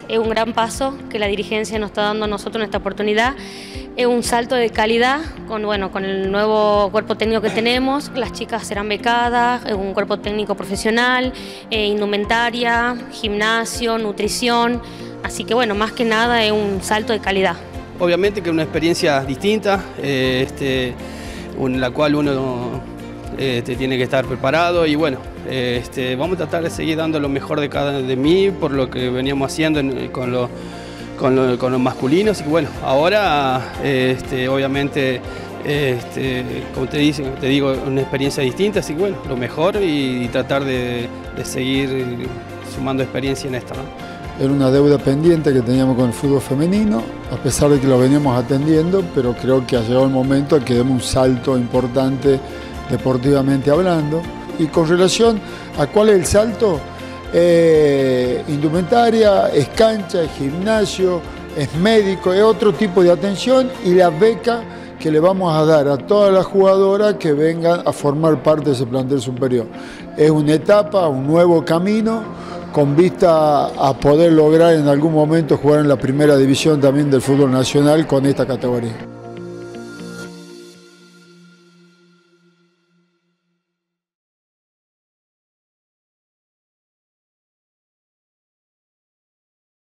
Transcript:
Es un gran paso que la dirigencia nos está dando a nosotros en esta oportunidad. Es un salto de calidad con el nuevo cuerpo técnico que tenemos. Las chicas serán becadas, es un cuerpo técnico profesional, indumentaria, gimnasio, nutrición. Así que bueno, más que nada es un salto de calidad. Obviamente que es una experiencia distinta, en la cual uno tiene que estar preparado y bueno, vamos a tratar de seguir dando lo mejor de mí por lo que veníamos haciendo con los masculinos y bueno, ahora obviamente, como te digo, una experiencia distinta, así que bueno, lo mejor y tratar de seguir sumando experiencia en esto, ¿no? Era una deuda pendiente que teníamos con el fútbol femenino, a pesar de que lo veníamos atendiendo, pero creo que ha llegado el momento de que demos un salto importante deportivamente hablando. Y con relación a cuál es el salto, indumentaria, es cancha, es gimnasio, es médico, es otro tipo de atención y la beca que le vamos a dar a todas las jugadoras que vengan a formar parte de ese plantel superior. Es una etapa, un nuevo camino, con vista a poder lograr en algún momento jugar en la primera división también del fútbol nacional con esta categoría.